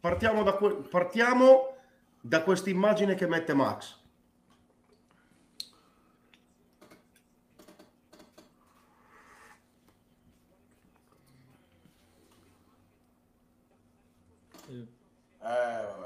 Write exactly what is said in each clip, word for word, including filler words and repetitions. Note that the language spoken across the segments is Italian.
partiamo da, partiamo da questa immagine che mette Max. Eh, vabbè.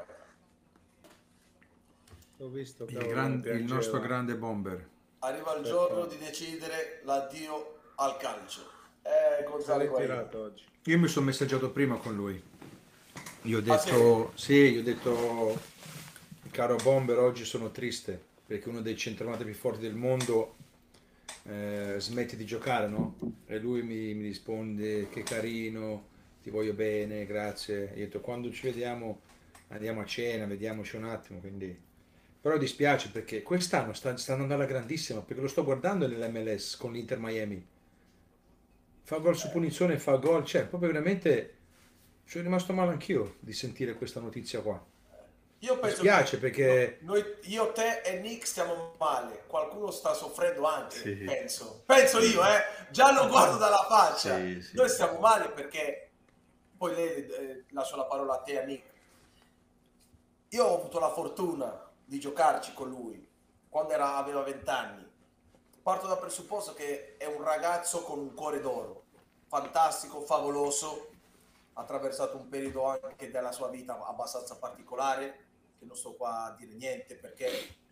L'ho visto, il, gran, il nostro grande bomber. Arriva il giorno di decidere l'addio al calcio. Eh, Gonzalo oggi. Io mi sono messaggiato prima con lui. Io ho detto, ah, sì? sì, io ho detto, caro bomber, oggi sono triste perché uno dei centravanti più forti del mondo eh, smette di giocare, no? E lui mi, mi risponde, che carino, ti voglio bene, grazie. Io ho detto, quando ci vediamo andiamo a cena, vediamoci un attimo, quindi... Però dispiace perché quest'anno sta, sta andando alla grandissima, perché lo sto guardando nell'M L S con l'Inter Miami. Fa gol su punizione, fa gol, cioè proprio veramente sono rimasto male anch'io di sentire questa notizia qua. Io penso Mi spiace che perché noi, io, te e Nick stiamo male, qualcuno sta soffrendo anche, sì. penso. Penso io, eh, già lo guardo dalla faccia. Sì, sì. Noi stiamo male perché, poi lei eh, lascio la parola a te e a Nick. Io ho avuto la fortuna di giocarci con lui quando era, aveva vent'anni. Parto dal presupposto che è un ragazzo con un cuore d'oro, fantastico, favoloso, ha attraversato un periodo anche della sua vita abbastanza particolare, che non sto qua a dire niente perché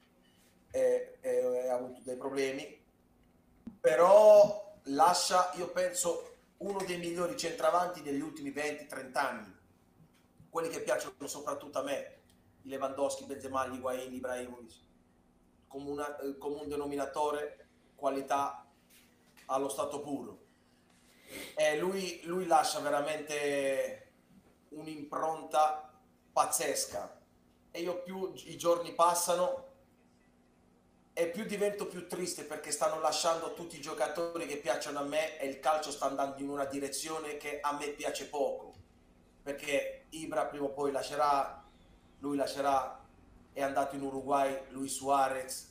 ha avuto dei problemi, però lascia, io penso, uno dei migliori centravanti degli ultimi venti trenta anni, quelli che piacciono soprattutto a me, Lewandowski, Benzema, Higuain, Ibrahimovic, come, una, come un denominatore, qualità allo stato puro. E lui, lui lascia veramente un'impronta pazzesca. E io più i giorni passano e più divento più triste perché stanno lasciando tutti i giocatori che piacciono a me e il calcio sta andando in una direzione che a me piace poco. Perché Ibra prima o poi lascerà, lui lascerà, è andato in Uruguay, Luis Suarez,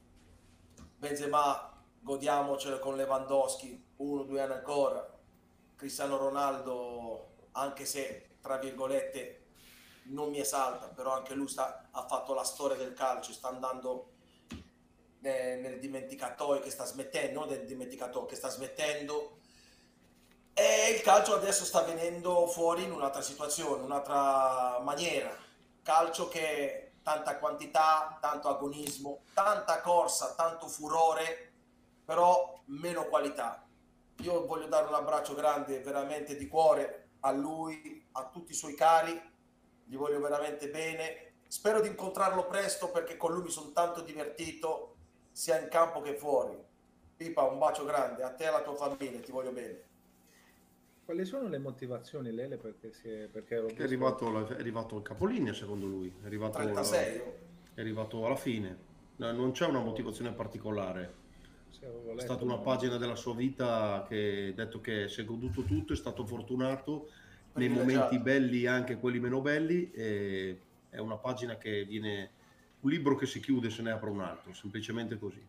Benzema, godiamocelo con Lewandowski, uno, due anni ancora, Cristiano Ronaldo, anche se tra virgolette non mi esalta, però anche lui sta, ha fatto la storia del calcio, sta andando nel, nel dimenticatoio, che sta smettendo, non nel dimenticatoio, che sta smettendo. E il calcio adesso sta venendo fuori in un'altra situazione, un'altra maniera. Calcio che tanta quantità, tanto agonismo, tanta corsa, tanto furore, però meno qualità. Io voglio dare un abbraccio grande, veramente di cuore, a lui, a tutti i suoi cari, gli voglio veramente bene. Spero di incontrarlo presto perché con lui mi sono tanto divertito, sia in campo che fuori. Pipa, un bacio grande, a te e alla tua famiglia, ti voglio bene. Quali sono le motivazioni, Lele? Perché, si è, perché visto... è, arrivato, è arrivato al capolinea, secondo lui. È arrivato, trentasei. È arrivato alla fine. No, non c'è una motivazione particolare. È stata una pagina della sua vita che ha detto che si è goduto tutto, è stato fortunato nei momenti belli e anche quelli meno belli. E è una pagina che viene... un libro che si chiude e se ne apre un altro, semplicemente così.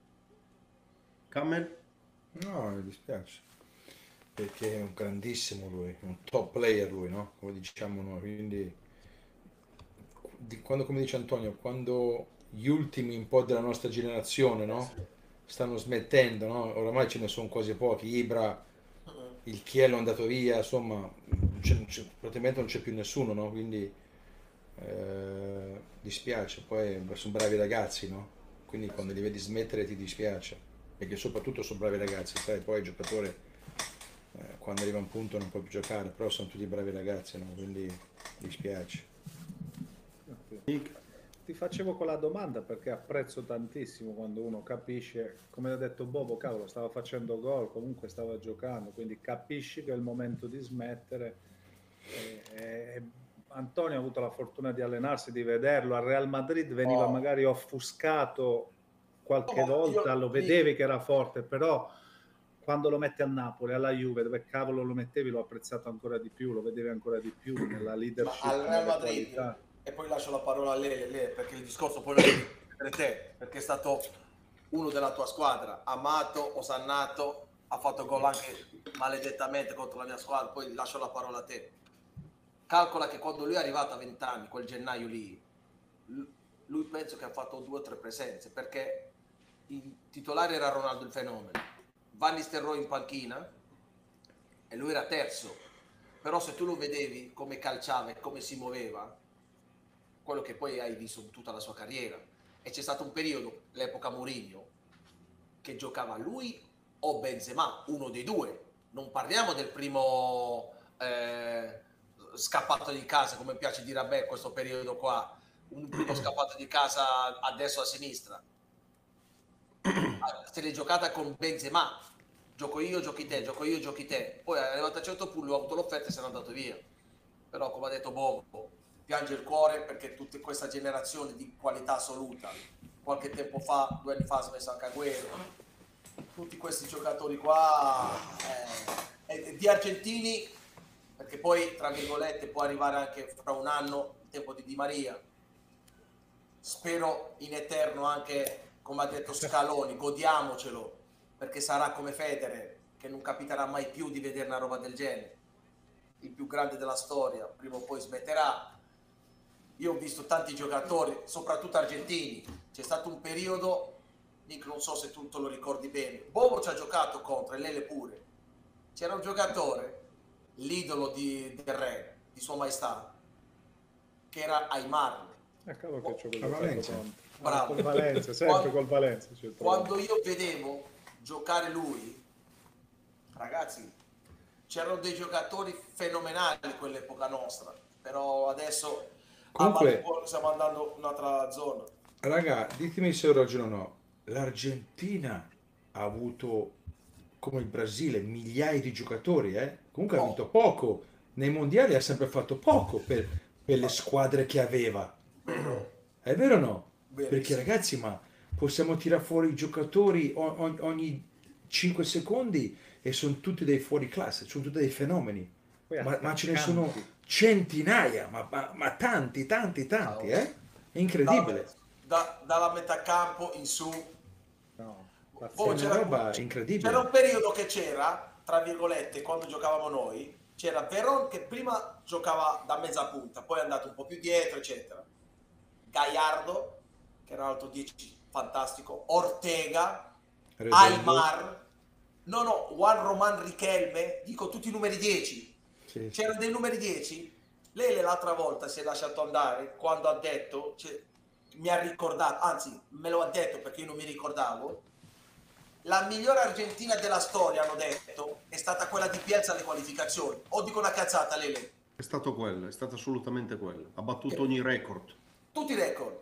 Camel? No, mi dispiace. Perché è un grandissimo lui, un top player lui, no? Come diciamo noi, quindi di, quando, come dice Antonio, quando gli ultimi un po' della nostra generazione, no? Stanno smettendo, no? Oramai ce ne sono quasi pochi, Ibra, il Chiello è andato via, insomma, c'è, c'è, praticamente non c'è più nessuno, no? Quindi eh, dispiace, poi sono bravi ragazzi, no? Quindi quando li vedi smettere ti dispiace, perché soprattutto sono bravi ragazzi, sai, poi il giocatore quando arriva a un punto non può più giocare, però sono tutti bravi ragazzi, no? Quindi dispiace. Ti facevo quella domanda perché apprezzo tantissimo quando uno capisce, come ha detto Bobo, cavolo, stava facendo gol, comunque stava giocando, quindi capisci che è il momento di smettere. E, e, Antonio ha avuto la fortuna di allenarsi, di vederlo, al Real Madrid veniva oh. magari offuscato qualche oh, volta, io, lo vedevi io... che era forte, però quando lo metti a Napoli, alla Juve, dove cavolo lo mettevi, l'ho apprezzato ancora di più, lo vedevi ancora di più nella leadership, al Real Madrid, qualità. E poi lascio la parola a lei, lei perché il discorso poi lo devi per te, perché è stato uno della tua squadra, amato, osannato, ha fatto gol anche maledettamente contro la mia squadra, poi lascio la parola a te. calcola che quando lui è arrivato a venti anni, quel gennaio lì, lui penso che ha fatto due o tre presenze, perché il titolare era Ronaldo il fenomeno, Van Nistelrooy in panchina e lui era terzo, però se tu lo vedevi come calciava e come si muoveva, quello che poi hai visto in tutta la sua carriera, e c'è stato un periodo, l'epoca Mourinho, che giocava lui o Benzema, uno dei due, non parliamo del primo eh, scappato di casa, come piace dire a me questo periodo qua, un primo scappato di casa a destra o a sinistra, se l'è giocata con Benzema, gioco io, giochi te, gioco io, giochi te, poi è arrivato a un certo punto, lui ha avuto l'offerta e se n'è andato via, però come ha detto Bobo, piange il cuore perché tutta questa generazione di qualità assoluta, qualche tempo fa, due anni fa ha smesso anche Agüero, tutti questi giocatori qua eh, di argentini, perché poi tra virgolette può arrivare anche fra un anno il tempo di Di Maria, spero in eterno anche, come ha detto Scaloni, godiamocelo, perché sarà come Federer, che non capiterà mai più di vedere una roba del genere, il più grande della storia, prima o poi smetterà. Io ho visto tanti giocatori, soprattutto argentini, c'è stato un periodo, Nick, non so se tu te lo ricordi bene, Bobo ci ha giocato contro, e Lele pure, c'era un giocatore, l'idolo di, del re, di Sua Maestà, che era Aymar. Eh, cavolo che c'ho A Valencia. Bravo. Col Valencia, sempre Quando, col Valencia. quando io vedevo giocare lui, ragazzi, c'erano dei giocatori fenomenali in quell'epoca nostra, però adesso Comunque, ah, stiamo andando in un'altra zona. Raga, ditemi se ho ragione o no. L'Argentina ha avuto, come il Brasile, migliaia di giocatori, eh? Comunque ha Oh. vinto poco. Nei mondiali ha sempre fatto poco per, per le squadre che aveva. È vero o no? Verissimo. Perché ragazzi, ma possiamo tirare fuori i giocatori o- o- ogni cinque secondi e sono tutti dei fuori classe, sono tutti dei fenomeni. Poi Ma, ma ce ne attaccanti. sono centinaia, ma, ma- ma tanti, tanti, tanti, eh? È incredibile. Da- dalla metà campo in su. No, Oh, È pazzesco. una c'era, roba c'era incredibile. un periodo che c'era, tra virgolette, quando giocavamo noi, c'era Veron che prima giocava da mezza punta, poi è andato un po' più dietro, eccetera. Gallardo, che era l'altro dieci, fantastico. Ortega, Redondo. Aymar, no no, Juan Román Riquelme, dico tutti i numeri dieci. Sì, sì. C'erano dei numeri dieci. Lele l'altra volta si è lasciato andare quando ha detto, cioè, mi ha ricordato, anzi me lo ha detto perché io non mi ricordavo, la migliore Argentina della storia, hanno detto, è stata quella di Bielsa alle qualificazioni. O dico una cazzata, Lele? È stato quello, è stato assolutamente quello. Ha battuto ogni record. Tutti i record.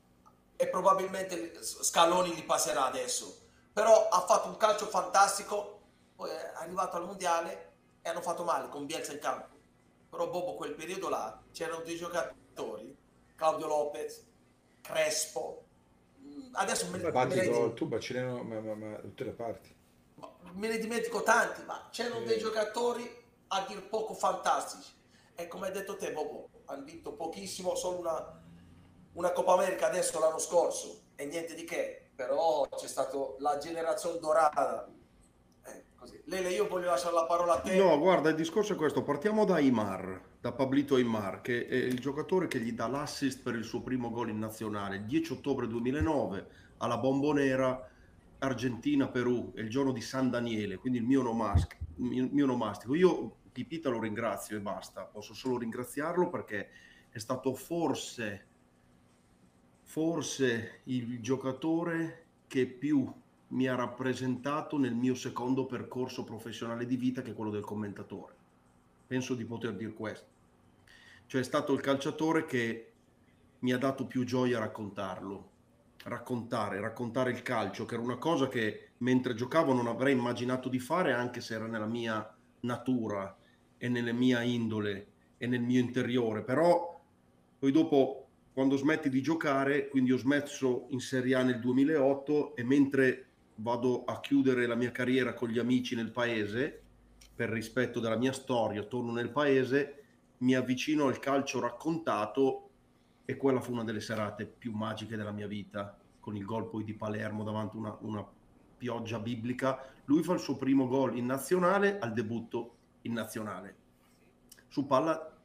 E probabilmente Scaloni li passerà adesso. Però ha fatto un calcio fantastico, poi è arrivato al mondiale e hanno fatto male con Bielsa in campo. Però Bobo, quel periodo là, c'erano dei giocatori, Claudio Lopez, Crespo, adesso me, me, Batti ne, gol, tu bacileno, ma, ma, ma da tutte le parti. me ne dimentico tanti, ma c'erano dei giocatori a dir poco fantastici. E come hai detto te, Bobo, hanno vinto pochissimo, solo una, una Coppa America adesso l'anno scorso, e niente di che. Però c'è stata la generazione dorata. Eh, così. Lele, io voglio lasciare la parola a te. No, guarda, il discorso è questo. Partiamo da Aymar, da Pablito Aymar, che è il giocatore che gli dà l'assist per il suo primo gol in nazionale, il dieci ottobre duemilanove, alla Bombonera, Argentina-Perù, è il giorno di San Daniele, quindi il mio, nomas- il mio nomastico. Io Pipita lo ringrazio e basta, posso solo ringraziarlo perché è stato forse, forse il giocatore che più mi ha rappresentato nel mio secondo percorso professionale di vita, che è quello del commentatore. Penso di poter dire questo. Cioè è stato il calciatore che mi ha dato più gioia a raccontarlo, raccontare, raccontare il calcio, che era una cosa che mentre giocavo non avrei immaginato di fare, anche se era nella mia natura e nella mia indole e nel mio interiore. Però poi dopo, quando smetti di giocare, quindi ho smesso in Serie A nel duemilaotto, e mentre vado a chiudere la mia carriera con gli amici nel paese, per rispetto della mia storia, torno nel paese, mi avvicino al calcio raccontato, e quella fu una delle serate più magiche della mia vita, con il gol poi di Palermo davanti a una, una pioggia biblica. Lui fa il suo primo gol in nazionale al debutto in nazionale, su palla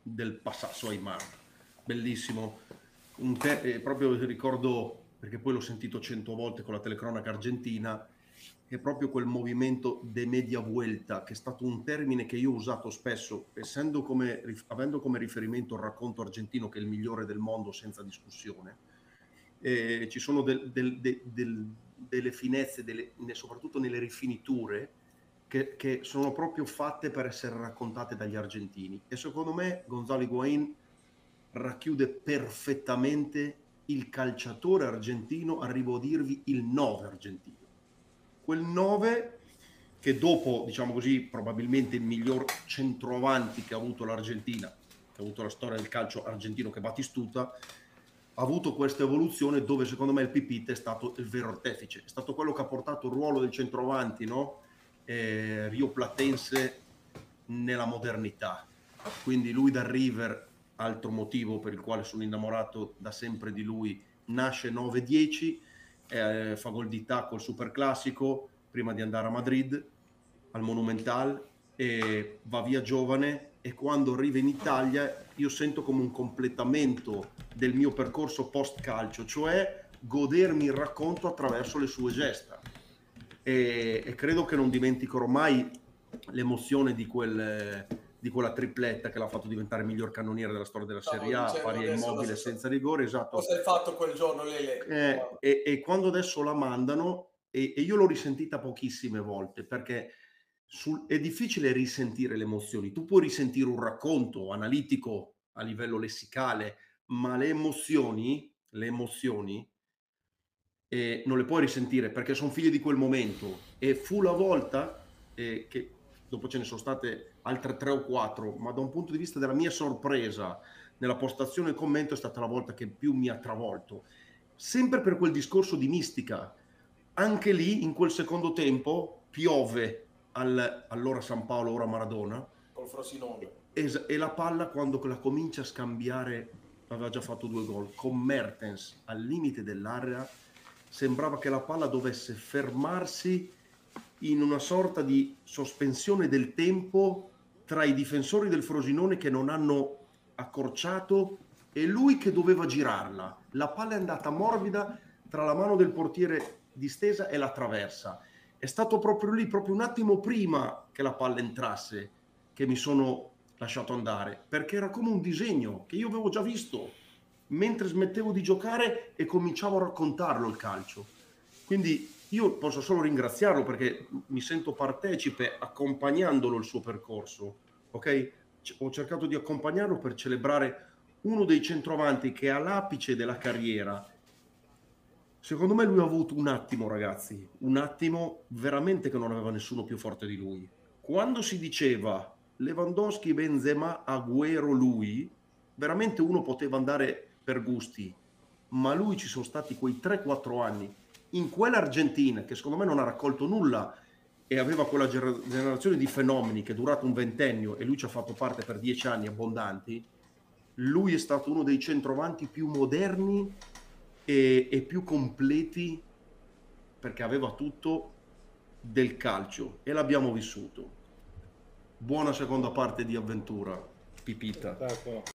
del passato Aymar, bellissimo, un te- eh, proprio ricordo, perché poi l'ho sentito cento volte con la telecronaca argentina, è proprio quel movimento de media vuelta, che è stato un termine che io ho usato spesso, essendo come, avendo come riferimento il racconto argentino, che è il migliore del mondo senza discussione. Eh, ci sono del, del, del, del, delle finezze, delle, soprattutto nelle rifiniture, che, che sono proprio fatte per essere raccontate dagli argentini. E secondo me Gonzalo Higuaín racchiude perfettamente il calciatore argentino, arrivo a dirvi il nove argentino. Quel nove che dopo, diciamo così, probabilmente il miglior centroavanti che ha avuto l'Argentina, che ha avuto la storia del calcio argentino, che è Batistuta, ha avuto questa evoluzione dove secondo me il Pipita è stato il vero artefice, è stato quello che ha portato il ruolo del centroavanti, no? Eh, Rio Platense nella modernità. Quindi lui da River, altro motivo per il quale sono innamorato da sempre di lui, nasce nove dieci, eh, fa gol di tacco al Superclassico prima di andare a Madrid al Monumental e va via giovane, e quando arriva in Italia io sento come un completamento del mio percorso post calcio, cioè godermi il racconto attraverso le sue gesta, e, e credo che non dimenticherò mai l'emozione di quel di quella tripletta che l'ha fatto diventare miglior cannoniere della storia della Serie A, pari a Immobile senza rigore, esatto. Cosa hai fatto quel giorno, Lele? Eh, e, e quando adesso la mandano, e, e io l'ho risentita pochissime volte, perché sul, è difficile risentire le emozioni. Tu puoi risentire un racconto analitico a livello lessicale, ma le emozioni, le emozioni eh, non le puoi risentire perché sono figlie di quel momento. E fu la volta eh, che dopo ce ne sono state altre tre o quattro, ma da un punto di vista della mia sorpresa nella postazione e commento è stata la volta che più mi ha travolto, sempre per quel discorso di mistica. Anche lì in quel secondo tempo piove al, allora San Paolo, ora Maradona, col Frosinone, e, e la palla quando la comincia a scambiare, aveva già fatto due gol con Mertens al limite dell'area, sembrava che la palla dovesse fermarsi in una sorta di sospensione del tempo tra i difensori del Frosinone che non hanno accorciato e lui che doveva girarla. La palla è andata morbida tra la mano del portiere distesa e la traversa. È stato proprio lì, proprio un attimo prima che la palla entrasse, che mi sono lasciato andare, perché era come un disegno che io avevo già visto mentre smettevo di giocare e cominciavo a raccontarlo il calcio. Quindi io posso solo ringraziarlo perché mi sento partecipe accompagnandolo il suo percorso, ok? Ho cercato di accompagnarlo per celebrare uno dei centroavanti che all'apice della carriera, secondo me lui ha avuto un attimo, ragazzi, un attimo veramente che non aveva nessuno più forte di lui. Quando si diceva Lewandowski, Benzema, Agüero, lui, veramente uno poteva andare per gusti, ma lui ci sono stati quei tre quattro anni in quell'Argentina che secondo me non ha raccolto nulla e aveva quella generazione di fenomeni che è durato un ventennio e lui ci ha fatto parte per dieci anni abbondanti. Lui è stato uno dei centrovanti più moderni e, e più completi, perché aveva tutto del calcio e l'abbiamo vissuto. Buona seconda parte di avventura, Pipita. Spettacolo.